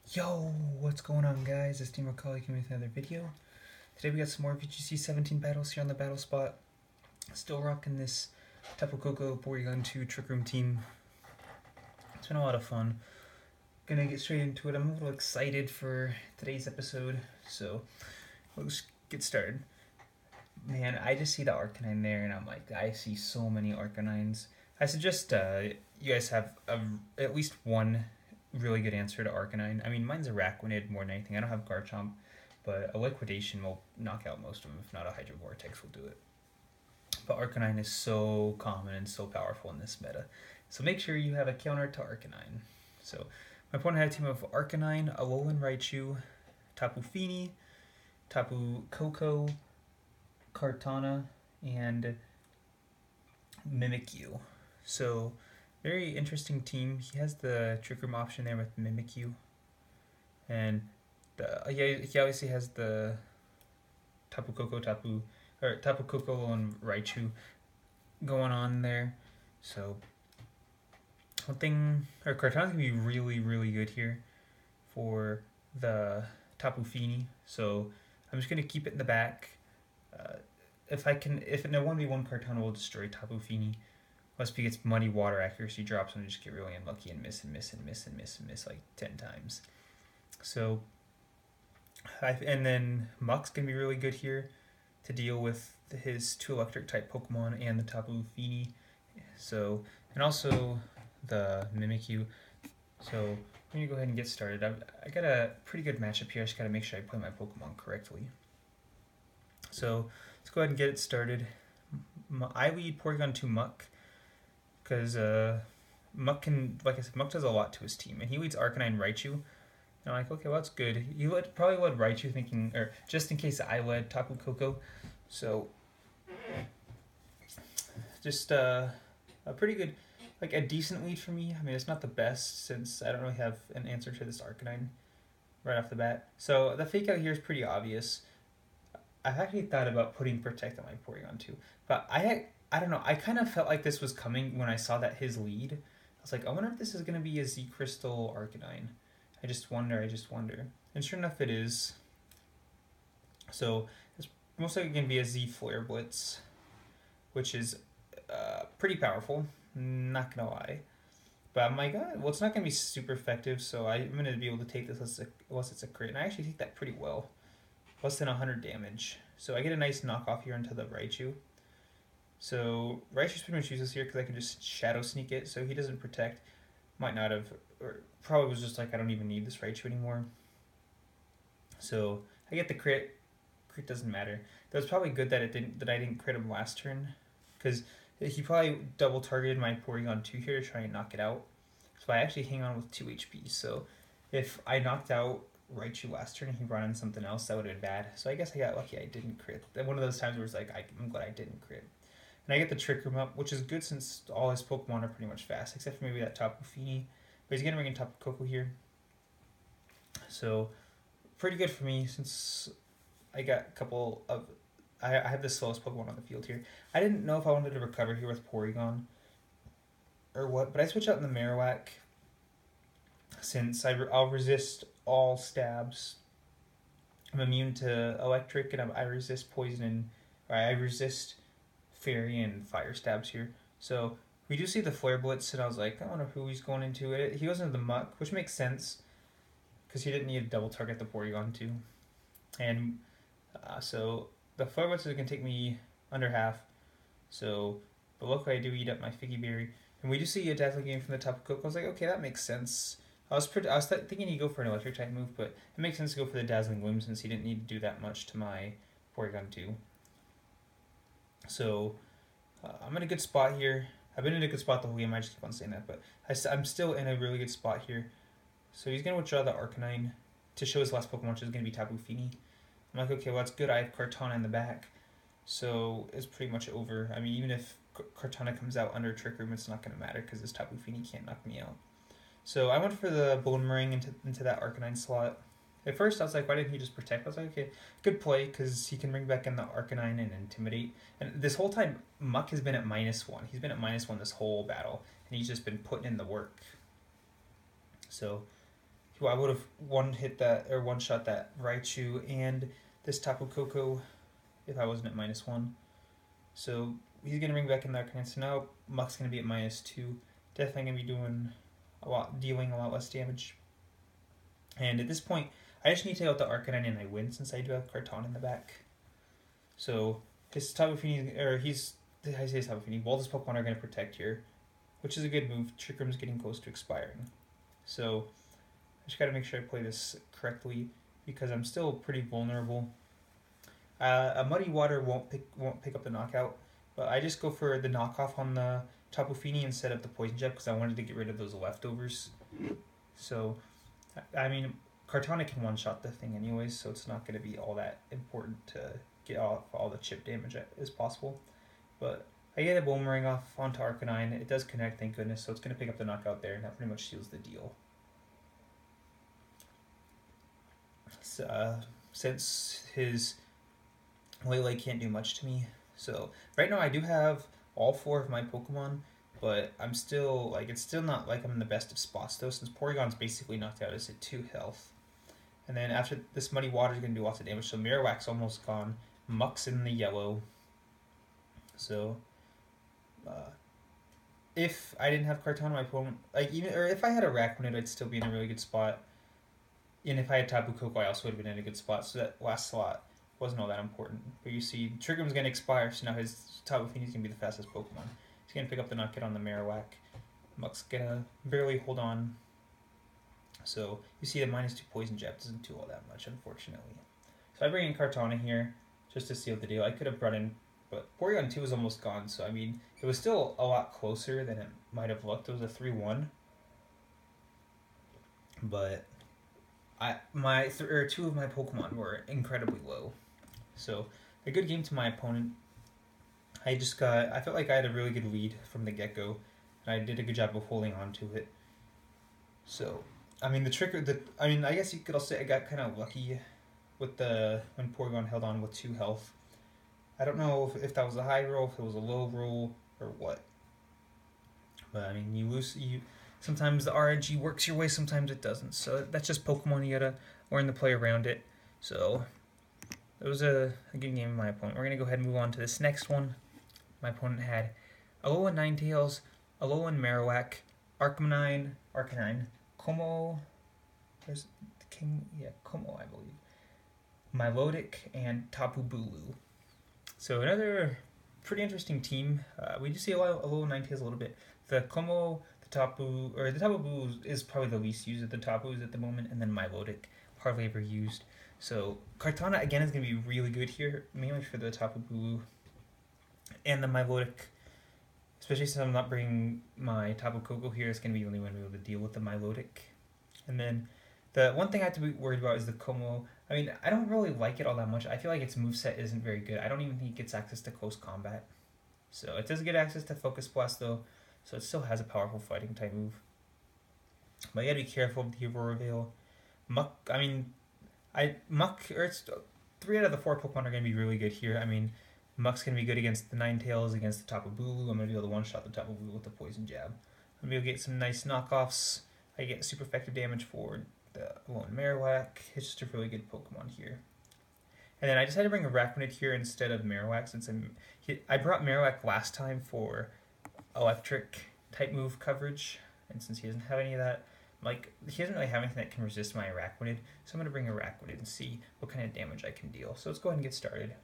Yo, what's going on, guys? It's Team Macaulay coming with another video. Today we got some more VGC 17 battles here on the battle spot. Still rocking this Tapu Koko Porygon 2 Trick Room team. It's been a lot of fun. Gonna get straight into it. I'm a little excited for today's episode, so let's get started. Man, I just see the Arcanine there, and I'm like, I see so many Arcanines. I suggest you guys have at least one really good answer to Arcanine. I mean, mine's a Araquanid more than anything. I don't have Garchomp, but a Liquidation will knock out most of them. If not, a Hydro Vortex will do it. But Arcanine is so common and so powerful in this meta. So make sure you have a counter to Arcanine. So my opponent had a team of Arcanine, Alolan Raichu, Tapu Fini, Tapu Koko, Kartana, and Mimikyu. So very interesting team. He has the Trick Room option there with Mimikyu, and he obviously has the Tapu Koko and Raichu going on there. So Kartana's gonna be really good here for the Tapu Fini. So I'm just gonna keep it in the back. If in a 1v1, Kartana will destroy Tapu Fini. Unless he gets muddy water accuracy drops and just get really unlucky and miss like 10 times. So, and then Muck's going to be really good here to deal with his 2 electric type Pokemon and the Tapu Fini. So, and also the Mimikyu. So, I'm going to go ahead and get started. I got a pretty good matchup here. I just got to make sure I play my Pokemon correctly. So, let's go ahead and get it started. I lead Porygon 2 Muck, because Muck can, like I said, Muck does a lot to his team, and he leads Arcanine Raichu. And I'm like, okay, well, that's good. He probably led Raichu thinking, or just in case I led Tapu Koko. So, just a pretty good, like a decent lead for me. I mean, it's not the best since I don't really have an answer to this Arcanine right off the bat. So, the fake out here is pretty obvious. I've actually thought about putting Protect on my Porygon too, but I don't know. I kind of felt like this was coming when I saw that his lead. I was like, I wonder if this is going to be a Z Crystal Arcanine. I just wonder. And sure enough, it is. So it's most likely going to be a Z Flare Blitz, which is pretty powerful. Not going to lie. But I'm like, well, it's not going to be super effective, so I'm going to be able to take this unless it's a crit. And I actually take that pretty well. Less than 100 damage. So I get a nice knockoff here into the Raichu. So Raichu's pretty much useless here because I can just Shadow Sneak it, so he doesn't protect. Might not have, or probably was just like, I don't even need this Raichu anymore. So I get the crit. Crit doesn't matter. That was probably good that I didn't crit him last turn, because he probably double targeted my Porygon 2 here to try and knock it out. So I actually hang on with 2 HP. So if I knocked out Raichu last turn and he brought in something else, that would have been bad. So I guess I got lucky I didn't crit. One of those times where it's like, I'm glad I didn't crit. And I get the Trick Room up, which is good since all his Pokemon are pretty much fast, except for maybe that Tapu Fini. But he's going to bring in Tapu Koko here. So, pretty good for me since I got a couple of... I have the slowest Pokemon on the field here. I didn't know if I wanted to recover here with Porygon or what, but I switch out in the Marowak since I'll resist all stabs. I'm immune to electric, and I resist poison, or I resist fairy and fire stabs here. So we do see the Flare Blitz, and I was like, I wonder who he's going into it. He goes into the Muck, which makes sense because he didn't need to double target the Porygon too. And so the Flare Blitz is going to take me under half. So, but luckily I do eat up my Figgy Berry, and we do see a Dazzling Gleam from the Tapu Koko. I was like, okay, that makes sense. I was thinking he'd go for an electric type move, but it makes sense to go for the Dazzling Gleam since he didn't need to do that much to my Porygon 2. So I'm in a good spot here. I've been in a good spot the whole game. I just keep on saying that, but I'm still in a really good spot here. So he's going to withdraw the Arcanine to show his last Pokemon, which is going to be Tapu Fini. I'm like, okay, well, that's good. I have Kartana in the back. So it's pretty much over. I mean, even if Kartana comes out under Trick Room, it's not going to matter because this Tapu Fini can't knock me out. So I went for the Boomerang into that Arcanine slot. At first, I was like, why didn't he just protect? I was like, okay, good play, because he can bring back in the Arcanine and Intimidate. And this whole time, Muck has been at -1. He's been at -1 this whole battle, and he's just been putting in the work. So I would have one shot that Raichu and this Tapu Koko if I wasn't at -1. So he's gonna bring back in the Arcanine. So now Muck's gonna be at -2. Definitely gonna be dealing a lot less damage. And at this point, I just need to take out the Arcanine and I win since I do have Karton in the back. So his Tapu Fini, I say Tapu Fini, both his Pokemon are gonna protect here, which is a good move. Trick Room's getting close to expiring. So I just gotta make sure I play this correctly because I'm still pretty vulnerable. A Muddy Water won't pick up the knockout, but I just go for the knockoff on the Tapu Fini instead of the Poison Jab because I wanted to get rid of those leftovers. So, I mean, Kartana can one-shot the thing anyways, so it's not going to be all that important to get off all the chip damage as possible. But I get a Boomerang off onto Arcanine. It does connect, thank goodness, so it's going to pick up the knockout there, and that pretty much seals the deal. Since his Lele can't do much to me. So right now I do have all 4 of my Pokemon, but I'm still it's still not like I'm in the best of spots though, since Porygon's basically knocked out. It's at 2 health. And then after this Muddy Water is gonna do lots of damage, so Marowak's almost gone. Muck's in the yellow. So if I didn't have Kartana, my opponent if I had a Araquanid, I'd still be in a really good spot. And if I had Tapu Koko, I also would have been in a good spot. So that last slot wasn't all that important. But you see, Trick Room's going to expire, so now his Tapu Fini is going to be the fastest Pokemon. He's going to pick up the knockout on the Marowak. Muck's going to barely hold on. So you see the -2 Poison Jab doesn't do all that much, unfortunately. So I bring in Kartana here just to seal the deal. I could have brought in, but Porygon 2 is almost gone, so I mean, it was still a lot closer than it might have looked. It was a 3-1. But two of my Pokemon were incredibly low. So a good game to my opponent. I felt like I had a really good lead from the get-go, and I did a good job of holding on to it. So, I mean, I guess you could also say I got kind of lucky with when Porygon held on with 2 health. I don't know if that was a high roll, if it was a low roll, or what. But I mean, sometimes the RNG works your way, sometimes it doesn't. So that's just Pokemon, you gotta learn to play around it. So it was a good game of my opponent. We're going to go ahead and move on to this next one. My opponent had Alolan Ninetales, Alolan Marowak, Arcanine, Como, Como, I believe, Milotic, and Tapu Bulu. So another pretty interesting team. We do see a lot of Alolan Ninetales a little bit. The Como, the Tapu Bulu is probably the least used of the Tapus at the moment, and then Milotic, hardly ever used. So Kartana again is going to be really good here, mainly for the Tapu Bulu and the Milotic. Especially since I'm not bringing my Tapu Koko here, it's going to be the only one to be able to deal with the Milotic. And then the one thing I have to be worried about is the Como. I mean, I don't really like it all that much. I feel like its moveset isn't very good. I don't even think it gets access to close combat. So it does get access to Focus Blast though, so it still has a powerful fighting type move. But you gotta be careful with the Aurora Veil. It's 3 out of the 4 Pokemon are going to be really good here. I mean, Muck's going to be good against the Ninetales, against the Tapu Bulu. I'm going to be able to one-shot the Tapu Bulu with the Poison Jab. I'm going to be able to get some nice knockoffs. I get super effective damage for the Alolan Marowak. It's just a really good Pokemon here. And then I decided to bring a Araquanid here instead of Marowak since I brought Marowak last time for electric type move coverage. And since he doesn't have any of that, he doesn't really have anything that can resist my Araquanid, so I'm going to bring Araquanid and see what kind of damage I can deal. So let's go ahead and get started.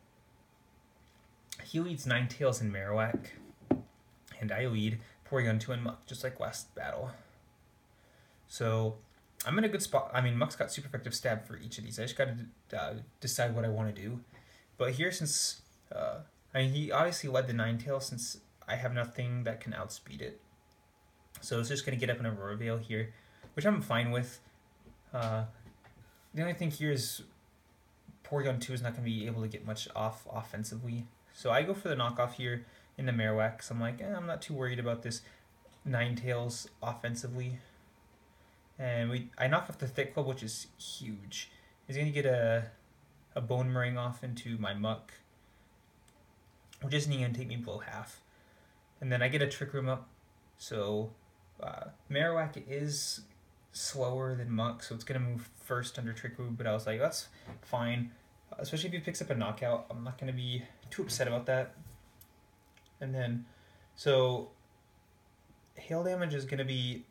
He leads Ninetales and Marowak, and I lead Porygon 2 and Muck, just like last battle. So I'm in a good spot. I mean, Muck's got super effective stab for each of these. I just got to decide what I want to do. But here, since he obviously led the Ninetales, since I have nothing that can outspeed it. So it's just going to get up in Aurora Veil here, which I'm fine with. The only thing here is Porygon 2 is not going to be able to get much off offensively. So I go for the knockoff here in the Marowak, because I'm like, I'm not too worried about this Ninetales offensively. And I knock off the Thick Club, which is huge. He's going to get a Boomerang off into my Muck, which isn't even going to take me below half. And then I get a Trick Room up, so Marowak is slower than Muck, so it's gonna move first under Trick Room. But I was like, that's fine, especially if he picks up a knockout. I'm not gonna be too upset about that. And then, so hail damage is gonna be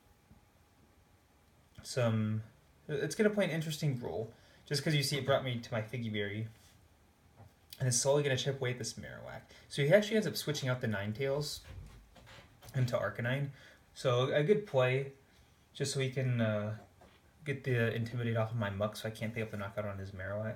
some. It's gonna play an interesting role, just because you see it brought me to my Figgy Berry, and it's slowly gonna chip away at this Marowak. So he actually ends up switching out the Ninetales into Arcanine. So a good play, just so he can get the Intimidate off of my Muck, so I can't pick up the knockout on his Marowak.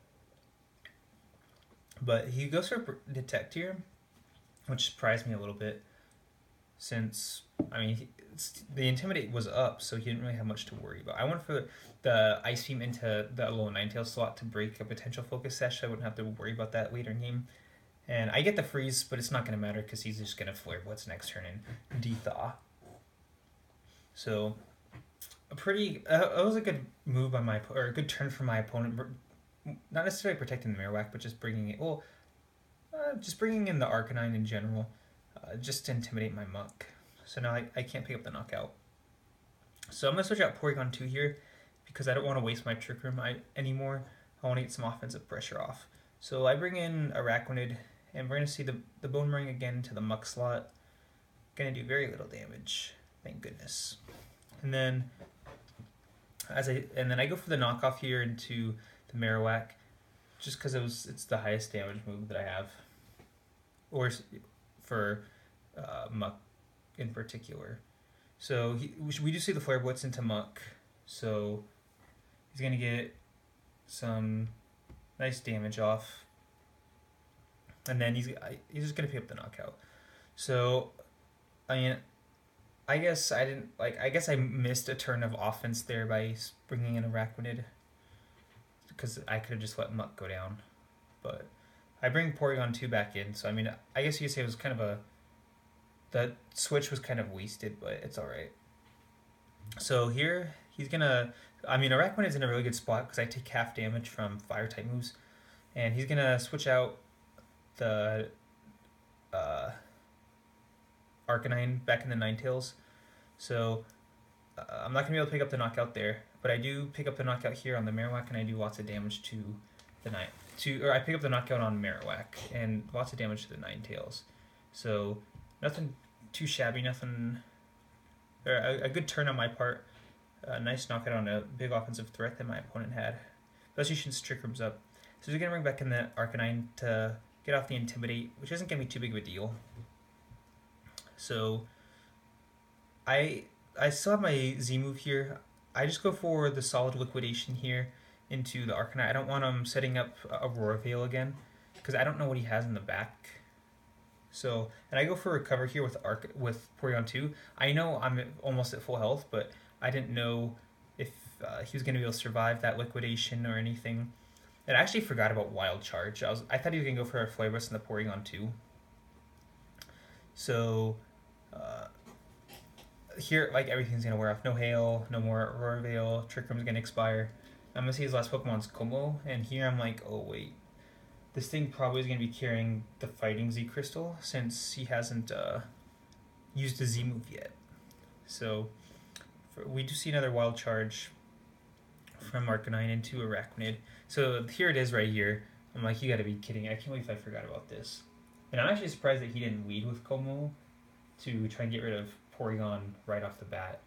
But he goes for Detect here, which surprised me a little bit, since, I mean, the Intimidate was up, so he didn't really have much to worry about. I went for the Ice Beam into the low Ninetales slot to break a potential Focus Sash, so I wouldn't have to worry about that later in game. And I get the freeze, but it's not going to matter because he's just going to Flare Blitz next turn and De-Thaw. So, it was a good move by or a good turn for my opponent. Not necessarily protecting the Marowak, but just bringing it, just bringing in the Arcanine in general, just to intimidate my Muck. So now I can't pick up the knockout. So I'm going to switch out Porygon 2 here, because I don't want to waste my Trick Room anymore. I want to get some offensive pressure off. So I bring in Araquanid, and we're going to see the Bone Ring again to the Muck slot. Going to do very little damage, thank goodness. And then I go for the knockoff here into the Marowak, just because it's the highest damage move that I have, or for Muck in particular. So we do see the Flare Blitz into Muck, so he's gonna get some nice damage off, and then he's just gonna pick up the knockout. So I mean, I guess I missed a turn of offense there by bringing in Araquanid, because I could have just let Muck go down. But I bring Porygon 2 back in, so I mean, I guess you could say it was kind of the switch was kind of wasted, but it's alright. So here, he's gonna, I mean, Araquanid's in a really good spot because I take half damage from Fire-type moves, and he's gonna switch out the Arcanine back in the Ninetales. So I'm not going to be able to pick up the knockout there, but I do pick up the knockout here on the Marowak, and I do lots of damage to the I pick up the knockout on Marowak, and lots of damage to the Ninetales. So nothing too shabby, nothing, or a good turn on my part. A nice knockout on a big offensive threat that my opponent had, especially since Trick Room's up. So he's going to bring back in the Arcanine to get off the Intimidate, which isn't going to be too big of a deal. So I still have my Z move here. I just go for the solid liquidation here into the Arcanine. I don't want him setting up Aurora Veil again, because I don't know what he has in the back. So, and I go for recover here with Porygon 2. I know I'm almost at full health, but I didn't know if he was going to be able to survive that liquidation or anything. And I actually forgot about Wild Charge. I thought he was going to go for a Flare Blitz in the Porygon 2. So here, like, everything's going to wear off. No Hail, no more Aurora Veil, Trick Room's going to expire. I'm going to see his last Pokemon's Como, and here I'm like, oh wait. This thing probably is going to be carrying the Fighting Z Crystal, since he hasn't used a Z move yet. So we do see another Wild Charge from Arcanine into Araquanid. So here it is right here. I'm like, you gotta be kidding. I can't believe I forgot about this. And I'm actually surprised that he didn't lead with Como to try and get rid of Porygon right off the bat.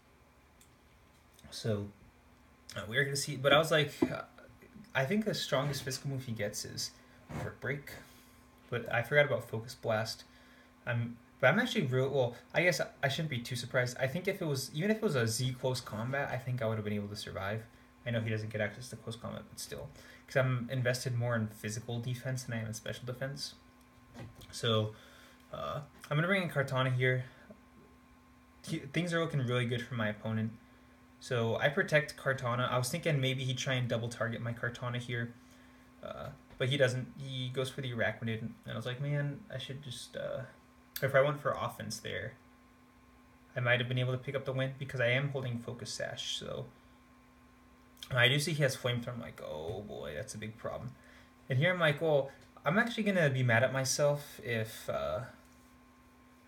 So we're going to see. But I was like, I think the strongest physical move he gets is Brick Break. But I forgot about Focus Blast. But I'm actually well, I guess I shouldn't be too surprised. I think even if it was a Z close combat, I think I would have been able to survive. I know he doesn't get access to close combat, but still. Because I'm invested more in physical defense than I am in special defense. So I'm going to bring in Kartana here. Things are looking really good for my opponent. So I protect Kartana. I was thinking maybe he'd try and double target my Kartana here. But he doesn't. He goes for the Araquanid. And I was like, man, I should just... if I went for offense there, I might have been able to pick up the win because I am holding Focus Sash. So I do see he has Flamethrower. I'm like, oh boy, that's a big problem. And here I'm like, well, I'm actually going to be mad at myself if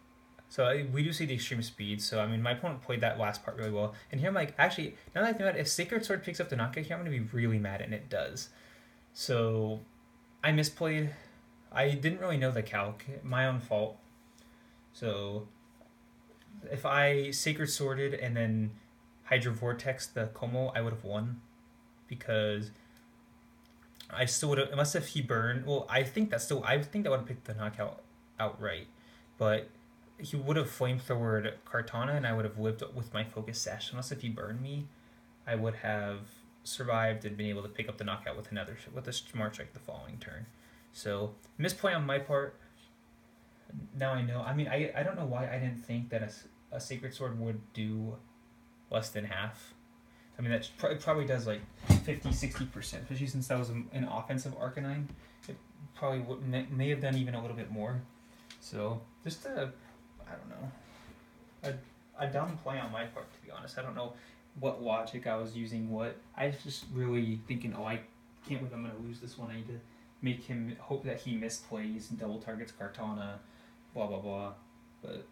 So we do see the extreme speed. So I mean, my opponent played that last part really well. And here I'm like, actually, now that I think about it, if Sacred Sword picks up the knockout here, I'm gonna be really mad, and it does. So I misplayed. I didn't really know the calc. My own fault. So if I Sacred Sworded and then Hydro Vortex the Como, I would have won because I still would have, unless if he burned. Well, I think that still, I think that would have picked the knockout outright, but he would have flamethrowered Kartana, and I would have lived with my focus sash. Unless if he burned me, I would have survived and been able to pick up the knockout with a Smart Strike the following turn. So misplay on my part. Now I know. I mean, I don't know why I didn't think that a Sacred Sword would do less than half. I mean, that probably does like 50-60%, especially since that was an offensive Arcanine. It probably may have done even a little bit more. So, just I don't know. A dumb play on my part, to be honest. I don't know what logic I was using. I was just really thinking, oh, I can't believe I'm going to lose this one. I need to make him hope that he misplays and double targets Kartana, blah, blah, blah. But,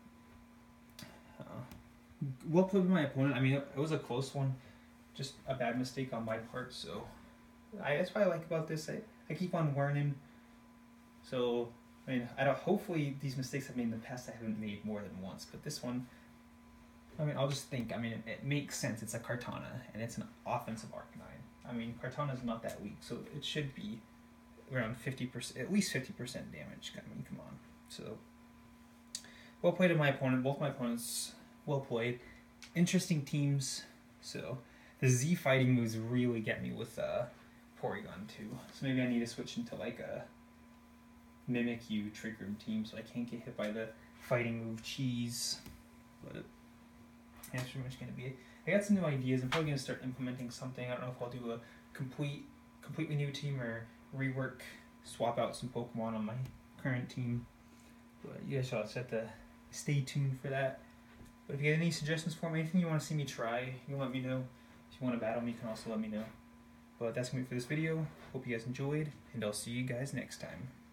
well played by my opponent. I mean, it was a close one. Just a bad mistake on my part, so that's what I like about this. I keep on learning. So I mean, hopefully these mistakes I've made in the past I haven't made more than once, but this one, I mean, I'll just think. I mean, it makes sense. It's a Kartana and it's an offensive Arcanine. I mean, Kartana's not that weak, so it should be around 50%, at least 50% damage. I mean, come on. So well played to my opponent. Both my opponents well played. Interesting teams. So the Z fighting moves really get me with Porygon too. So maybe I need to switch into like a Mimikyu Trick Room team so I can't get hit by the fighting move Cheese. But that's pretty much going to be it. I got some new ideas. I'm probably going to start implementing something. I don't know if I'll do a completely new team or rework, swap out some Pokemon on my current team. But you guys shall have to stay tuned for that. But if you have any suggestions for me, anything you want to see me try, you can let me know. If you want to battle me, you can also let me know. But that's going to be it for this video. Hope you guys enjoyed, and I'll see you guys next time.